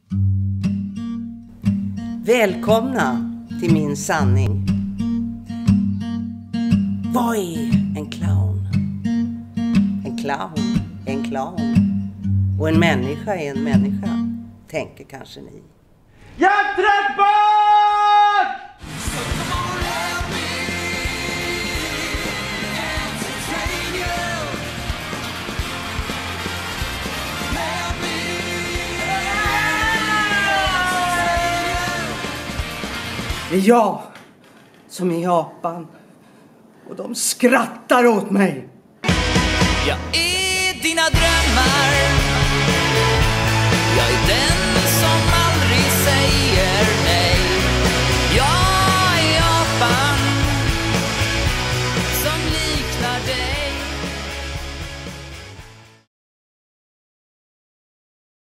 Välkomna till min sanning. Vad är en clown? En clown är en clown. Och en människa är en människa, tänker kanske ni. Hjärtat bak! Det är jag som är Japan. Och de skrattar åt mig. Jag är dina drömmar.